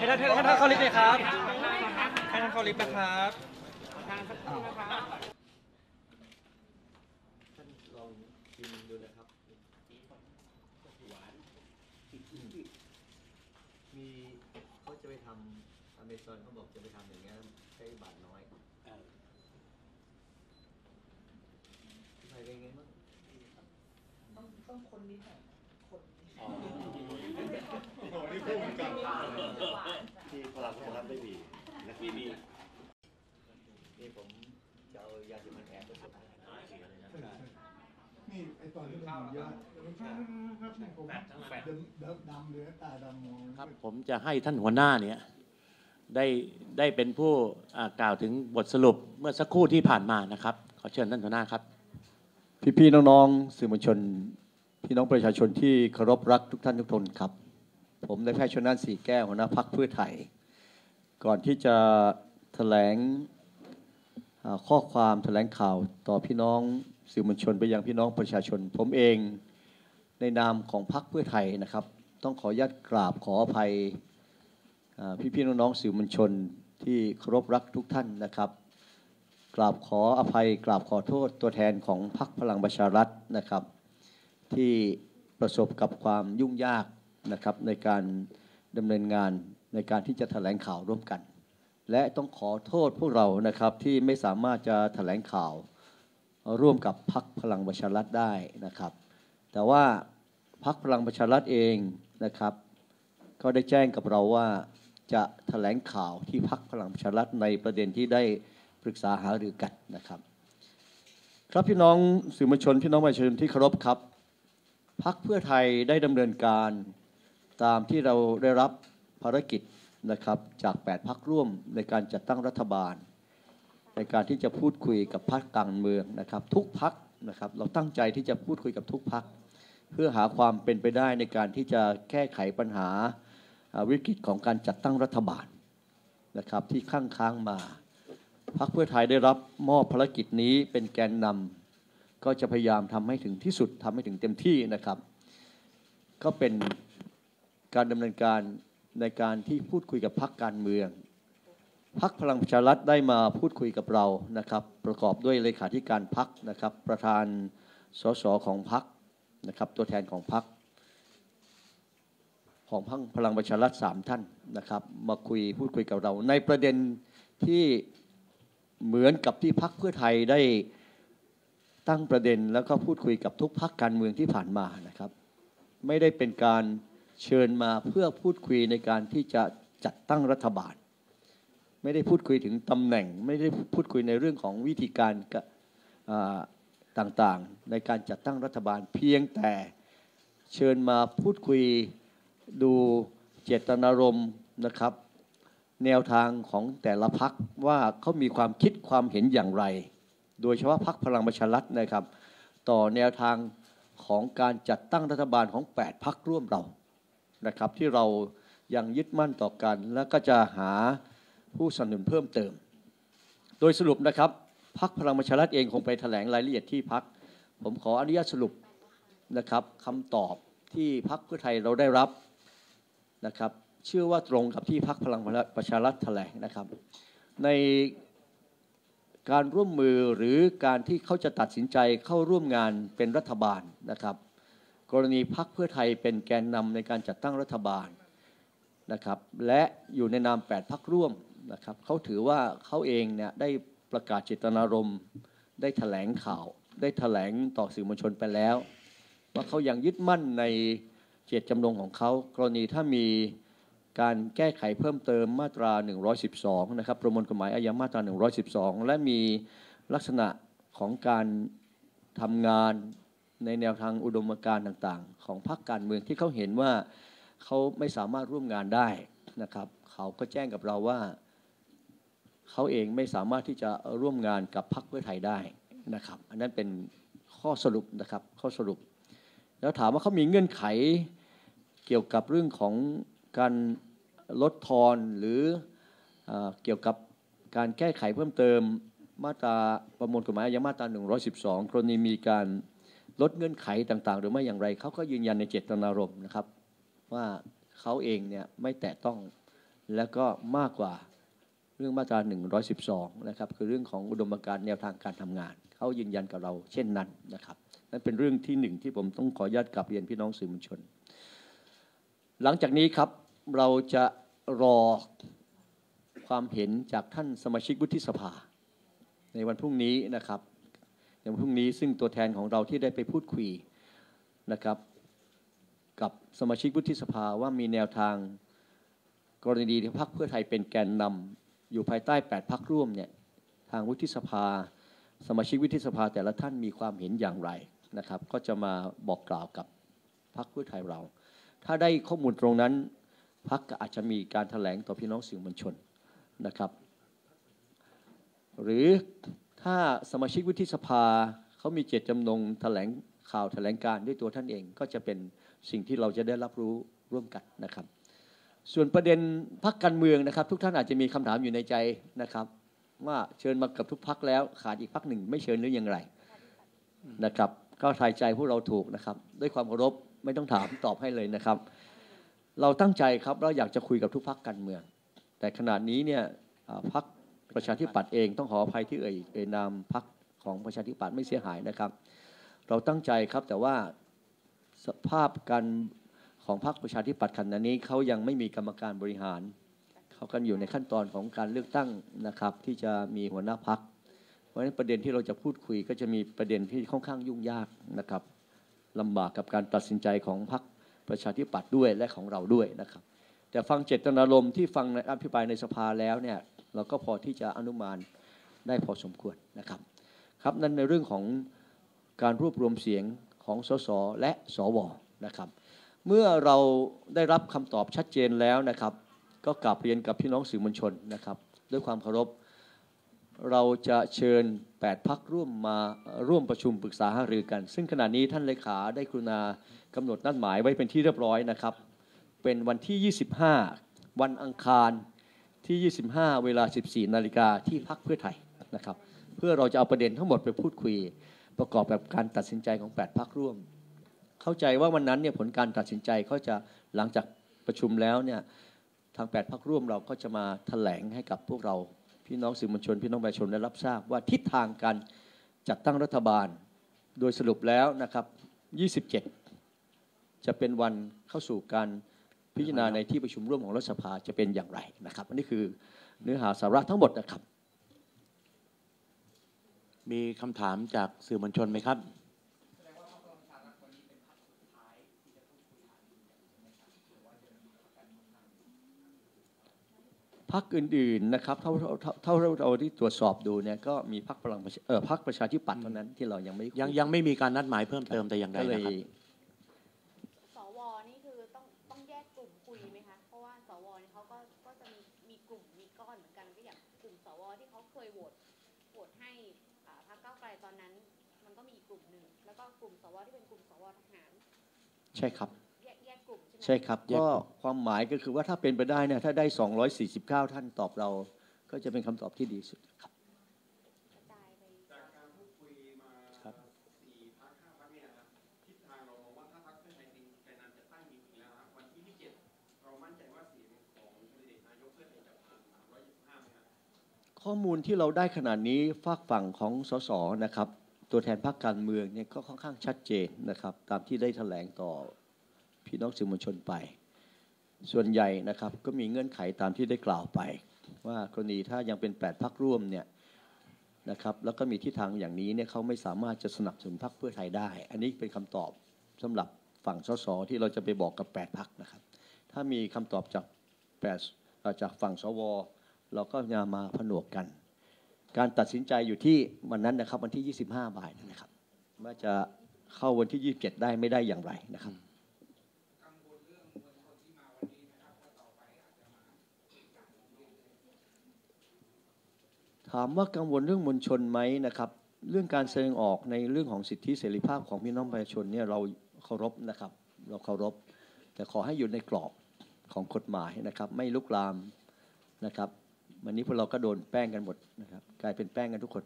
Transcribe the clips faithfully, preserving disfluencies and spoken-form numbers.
ให้ท่านให้ท่านเข้าลิฟต์เลยครับให้ท่านเข้าลิฟต์นะครับท่านลองชิมดูนะครับหวานมีเขาจะไปทำอเมซอนเขาบอกจะไปทำอย่างเงี้ยใช้บาทน้อยที่ไทยเป็นไงบ้างต้องต้องคนนิดหน่อยคนอ๋อนี่พูดเหมือนกันที่พลังประชารัฐไม่มีและที่มีนี่ผมจะเอายาสีฟันแอบไปผสมนี่ไอตอนที่มันเยอะครับนี่ผมดำดำเลยตาดำมองครับผมจะให้ท่านหัวหน้าเนี่ยได้ได้เป็นผู้กล่าวถึงบทสรุปเมื่อสักครู่ที่ผ่านมานะครับขอเชิญท่านหัวหน้าครับพี่ๆน้องๆสื่อมวลชนพี่น้องประชาชนที่เคารพรักทุกท่านทุกคนครับผมนายแพทย์ชลน่านสีแก้วหัวหน้าพรรคเพื่อไทยก่อนที่จะแถลงข้อความแถลงข่าวต่อพี่น้องสื่อมวลชนไปยังพี่น้องประชาชนผมเองในนามของพรรคเพื่อไทยนะครับต้องขออนุญาตกราบขออภัยพี่ๆน้องๆสื่อมวลชนที่เคารพรักทุกท่านนะครับกราบขออภัยกราบขอโทษตัวแทนของพรรคพลังประชารัฐนะครับที่ประสบกับความยุ่งยากนะครับในการดำเนินงานในการที่จะแถลงข่าวร่วมกันและต้องขอโทษพวกเรานะครับที่ไม่สามารถจะแถลงข่าวร่วมกับพรรคพลังประชารัฐได้นะครับแต่ว่าพรรคพลังประชารัฐเองนะครับก็ได้แจ้งกับเราว่าจะแถลงข่าวที่พรรคพลังประชารัฐในประเด็นที่ได้ปรึกษาหารือกันนะครับครับพี่น้องสื่อมวลชนพี่น้องประชาชนที่เคารพครับพรรคเพื่อไทยได้ดำเนินการตามที่เราได้รับภารกิจนะครับจากแปดพรรคร่วมในการจัดตั้งรัฐบาลในการที่จะพูดคุยกับพรรคการเมืองนะครับทุกพรรคนะครับเราตั้งใจที่จะพูดคุยกับทุกพรรคเพื่อหาความเป็นไปได้ในการที่จะแก้ไขปัญหาวิกฤตของการจัดตั้งรัฐบาลนะครับที่ค้างค้างมาพรรคเพื่อไทยได้รับมอบภารกิจนี้เป็นแกนนำก็จะพยายามทำให้ถึงที่สุดทำให้ถึงเต็มที่นะครับก็เป็นการดำเนินการในการที่พูดคุยกับพรรคการเมืองพรรคพลังประชารัฐได้มาพูดคุยกับเรานะครับประกอบด้วยเลขาธิการพรรคนะครับประธานสสของพรรคนะครับตัวแทนของพรรคของพรรคพลังประชารัฐสามท่านนะครับมาคุยพูดคุยกับเราในประเด็นที่เหมือนกับที่พรรคเพื่อไทยได้ตั้งประเด็นแล้วก็พูดคุยกับทุกพรรคการเมืองที่ผ่านมานะครับไม่ได้เป็นการเชิญมาเพื่อพูดคุยในการที่จะจัดตั้งรัฐบาลไม่ได้พูดคุยถึงตำแหน่งไม่ได้พูดคุยในเรื่องของวิธีการต่างๆในการจัดตั้งรัฐบาลเพียงแต่เชิญมาพูดคุยดูเจตนารมณ์นะครับแนวทางของแต่ละพรรคว่าเขามีความคิดความเห็นอย่างไรโดยเฉพาะพรรคพลังประชารัฐนะครับต่อแนวทางของการจัดตั้งรัฐบาลของแปดพรรคร่วมเรานะครับที่เรายังยึดมั่นต่อกันและก็จะหาผู้สนับสนุนเพิ่มเติมโดยสรุปนะครับพรรคพลังประชารัฐเองคงไปแถลงรายละเอียดที่พรรคผมขออนุญาตสรุปนะครับคำตอบที่พรรคเพื่อไทยเราได้รับนะครับเชื่อว่าตรงกับที่พรรคพลังประชารัฐแถลงนะครับในการร่วมมือหรือการที่เขาจะตัดสินใจเข้าร่วมงานเป็นรัฐบาลนะครับกรณีพรรคเพื่อไทยเป็นแกนนำในการจัดตั้งรัฐบาลนะครับและอยู่ในนามแปดพรรคร่วมนะครับเขาถือว่าเขาเองเนี่ยได้ประกาศเจตนารมณ์ได้แถลงข่าวได้แถลงต่อสื่อมวลชนไปแล้วว่าเขายังยึดมั่นในเจตจำนงของเขากรณีถ้ามีการแก้ไขเพิ่มเติมมาตราหนึ่งร้อยสิบสองนะครับประมวลกฎหมายอาญามาตราหนึ่งร้อยสิบสองและมีลักษณะของการทำงานในแนวทางอุดมการณ์ต่างๆของพรรคการเมืองที่เขาเห็นว่าเขาไม่สามารถร่วมงานได้นะครับเขาก็แจ้งกับเราว่าเขาเองไม่สามารถที่จะร่วมงานกับพรรคเพื่อไทยได้นะครับอันนั้นเป็นข้อสรุปนะครับข้อสรุปแล้วถามว่าเขามีเงื่อนไขเกี่ยวกับเรื่องของการลดทอนหรือเกี่ยวกับการแก้ไขเพิ่มเติมมาตราประมวลกฎหมายอาญามาตราหนึ่งร้อยสิบสองกรณีมีการลดเงื่อนไขต่างๆหรือไม่อย่างไรเขาก็ยืนยันในเจตนารมณ์นะครับว่าเขาเองเนี่ยไม่แตะต้องแล้วก็มากกว่าเรื่องมาตราหนึ่งร้อยสิบสองนะครับคือเรื่องของอุดมการณ์แนวทางการทำงานเขายืนยันกับเราเช่นนั้นนะครับนั่นเป็นเรื่องที่หนึ่งที่ผมต้องขออนุญาตกลับเรียนพี่น้องสื่อมวลชนหลังจากนี้ครับเราจะรอความเห็นจากท่านสมาชิกวุฒิสภาในวันพรุ่งนี้นะครับในวันพรุ่งนี้ซึ่งตัวแทนของเราที่ได้ไปพูดคุยนะครับกับสมาชิกวุฒิสภาว่ามีแนวทางกรณีที่พรรคเพื่อไทยเป็นแกนนำอยู่ภายใต้แปดพรรคร่วมเนี่ยทางวุฒิสภาสมาชิกวุฒิสภาแต่ละท่านมีความเห็นอย่างไรนะครับก็จะมาบอกกล่าวกับพรรคเพื่อไทยเราถ้าได้ข้อมูลตรงนั้นพรรคก็อาจจะมีการแถลงต่อพี่น้องสื่อมวลชนนะครับหรือถ้าสมาชิกวุฒิสภาเขามีเจตจำนงแถลงข่าวแถลงการด้วยตัวท่านเองก็จะเป็นสิ่งที่เราจะได้รับรู้ร่วมกันนะครับส่วนประเด็นพรรคการเมืองนะครับทุกท่านอาจจะมีคำถามอยู่ในใจนะครับว่าเชิญมากับทุกพรรคแล้วขาดอีกพรรคหนึ่งไม่เชิญหรือยังไรนะครับก็ทายใจพวกเราถูกนะครับด้วยความเคารพไม่ต้องถามตอบให้เลยนะครับเราตั้งใจครับเราอยากจะคุยกับทุกพรรคการเมืองแต่ขณะนี้เนี่ยพรรคประชาธิปัตย์เองต้องขออภัยที่เอ่ยเอ่ยนามพรรคของประชาธิปัตย์ไม่เสียหายนะครับเราตั้งใจครับแต่ว่าสภาพการของพรรคประชาธิปัตย์ขณะนี้เขายังไม่มีกรรมการบริหารเขากันอยู่ในขั้นตอนของการเลือกตั้งนะครับที่จะมีหัวหน้าพรรคเพราะฉะนั้นประเด็นที่เราจะพูดคุยก็จะมีประเด็นที่ค่อนข้างยุ่งยากนะครับลำบากกับการตัดสินใจของพรรคประชาธิปัตย์ด้วยและของเราด้วยนะครับแต่ฟังเจตนารมณ์ที่ฟังในอภิปรายในสภาแล้วเนี่ยเราก็พอที่จะอนุมานได้พอสมควรนะครับครับนั่นในเรื่องของการรวบรวมเสียงของสสและสวนะครับเมื่อเราได้รับคำตอบชัดเจนแล้วนะครับก็กลับเรียนกับพี่น้องสื่อมวลชนนะครับด้วยความเคารพเราจะเชิญแปดพรรคร่วมมาร่วมประชุมปรึกษาหารือกันซึ่งขณะนี้ท่านเลขาได้กรุณากำหนดนัดหมายไว้เป็นที่เรียบร้อยนะครับเป็นวันที่ยี่สิบห้าวันอังคารที่ยี่สิบห้าเวลา สิบสี่นาฬิกาที่พรรคเพื่อไทยนะครับเพื่อเราจะเอาประเด็นทั้งหมดไปพูดคุยประกอบกับการตัดสินใจของแปดพรรคร่วมเข้าใจว่าวันนั้นเนี่ยผลการตัดสินใจเขาจะหลังจากประชุมแล้วเนี่ยทางแปดพรรคร่วมเราก็จะมาแถลงให้กับพวกเราพี่น้องสื่อมวลชนพี่น้องประชาชนได้รับทราบว่าทิศทางการจัดตั้งรัฐบาลโดยสรุปแล้วนะครับยี่สิบเจ็ดจะเป็นวันเข้าสู่การพิจารณาในที่ประชุมร่วมของรัฐสภาจะเป็นอย่างไรนะครับอันนี้คือเนื้อหาสาระทั้งหมดนะครับมีคำถามจากสื่อมวลชนไหมครับพรรคอื่นๆนะครับเท่าเท่าเราที่ตรวจสอบดูเนี่ยก็มีพรรคพลังเอ่อพรรคประชาธิปัตย์เท่านั้นที่เรายังไม่ยังยังไม่มีการนัดหมายเพิ่มเติมแต่อย่างใดนะครับสวนี่คือต้องต้องแยกกลุ่มคุยไหมคะเพราะว่าสวนี่เขาก็ก็จะมีมีกลุ่มมีก้อนเหมือนกันก็อย่างกลุ่มสวที่เขาเคยโหวตโหวตให้พรรคก้าวไกลตอนนั้นมันก็มีอีกกลุ่มหนึ่งแล้วก็กลุ่มสวที่เป็นกลุ่มสวทหารใช่ครับแยกแยกกลุ่มใช่ไหมใช่ครับก็ความหมายก็คือว่าถ้าเป็นไปได้เนี่ยถ้าได้สองร้อยสี่สิบเก้าท่านตอบเราก็จะเป็นคำตอบที่ดีสุดครับจากการพูดคุยมาสี่พรรคห้าพรรคเนี่ยนะครับทิศทางเรามองว่าถ้าพรรคเพื่อไทยเป็นแกนนำจัดตั้งจริงๆแล้วครับวันที่ยี่สิบเจ็ดเรามั่นใจว่าเสียงของแคนดิเดตนายกเพื่อไทยจะผ่านสามร้อยยี่สิบห้าไหมครับข้อมูลที่เราได้ขนาดนี้ฝากฝั่งของสสนะครับตัวแทนพรรคการเมืองเนี่ยก็ค่อนข้างชัดเจนนะครับตามที่ได้แถลงต่อพี่น้องสื่อมวลชนไปส่วนใหญ่นะครับก็มีเงื่อนไขตามที่ได้กล่าวไปว่ากรณีถ้ายังเป็นแปดพรรคร่วมเนี่ยนะครับแล้วก็มีทิศทางอย่างนี้เนี่ยเขาไม่สามารถจะสนับสนุนพรรคเพื่อไทยได้อันนี้เป็นคำตอบสำหรับฝั่งสสที่เราจะไปบอกกับแปดพรรคนะครับถ้ามีคำตอบจากแปดจากฝั่งสวเราก็จะมาผนวกกันการตัดสินใจอยู่ที่วันนั้นนะครับวันที่ยี่สิบห้าบ่ายนะครับว่าจะเข้าวันที่ยี่สิบเจ็ดได้ไม่ได้อย่างไรนะครับถามว่ากังวลเรื่องมวลชนไหมนะครับเรื่องการแสดงออกในเรื่องของสิทธิเสรีภาพของพี่น้องประชาชนเนี่ยเราเคารพนะครับเราเคารพแต่ขอให้อยู่ในกรอบของกฎหมายนะครับไม่ลุกลามนะครับวันนี้พวกเราก็โดนแป้งกันหมดนะครับกลายเป็นแป้งกันทุกคน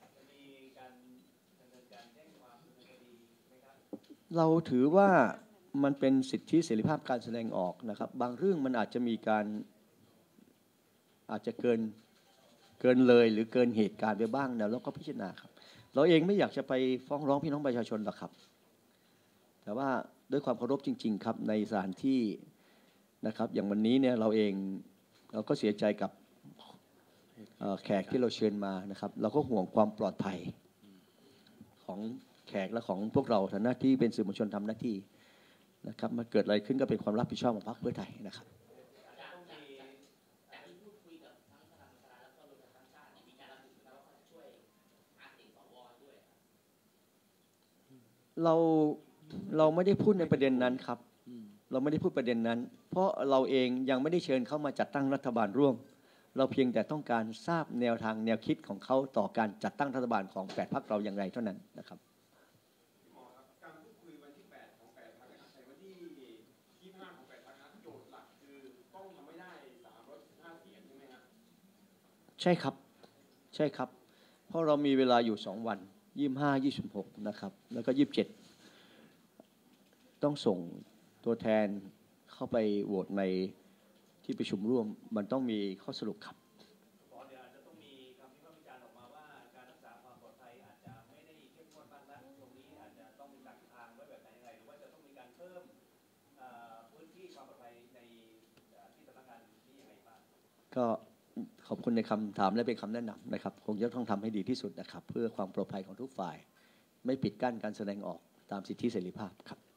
เราถือว่ามันเป็นสิทธิเสรีภาพการแสดงออกนะครับบางเรื่องมันอาจจะมีการอาจจะเกินเกินเลยหรือเกินเหตุการณ์ไปบ้างนะเราก็พิจารณาครับเราเองไม่อยากจะไปฟ้องร้องพี่น้องประชาชนหรอกครับแต่ว่าด้วยความเคารพจริงๆครับในสถานที่นะครับอย่างวันนี้เนี่ยเราเองเราก็เสียใจกับแขกที่เราเชิญมานะครับเราก็ห่วงความปลอดภัยของแขกและของพวกเราฐานะที่เป็นสื่อมวลชนทำหน้าที่นะครับมาเกิดอะไรขึ้นก็เป็นความรับผิดชอบของพรรคเพื่อไทยนะครับเราเราไม่ได้พูดในประเด็นนั้นครับเราไม่ได้พูดประเด็นนั้นเพราะเราเองยังไม่ได้เชิญเข้ามาจัดตั้งรัฐบาลร่วมเราเพียงแต่ต้องการทราบแนวทางแนวคิดของเขาต่อการจัดตั้งรัฐบาลของแปดพรรคเราอย่างไรเท่านั้นนะครับหมอครับการพูดคุยวันที่แปดของแปดพรรคในวันที่ยี่สิบห้าของแปดพรรคโจทย์หลักคือต้องทำให้ได้สามร้อยสิบห้าเสียงใช่ไหมครับใช่ครับใช่ครับเพราะเรามีเวลาอยู่สองวันยี่สิบห้า ยี่สิบหกนะครับแล้วก็ยี่สิบเจ็ดต้องส่งตัวแทนเข้าไปโหวตในที่ประชุมร่วมมันต้องมีข้อสรุปครับหมอเดี๋ยวอาจจะต้องมีคำวิพากษ์วิจารณ์ออกมาว่าการรักษาความปลอดภัยอาจจะไม่ได้เข้มข้นมากนักตรงนี้อาจจะต้องมีการทางไว้แบบไหนยังไงหรือว่าจะต้องมีการเพิ่มพื้นที่ความปลอดภัยในที่สำนักงานนี้ยังไงบ้างก็ขอบคุณในคำถามและเป็นคำแนะนำนะครับคงจะต้องทำให้ดีที่สุดนะครับเพื่อความปลอดภัยของทุกฝ่ายไม่ปิดกั้นการแสดงออกตามสิทธิเสรีภาพครับ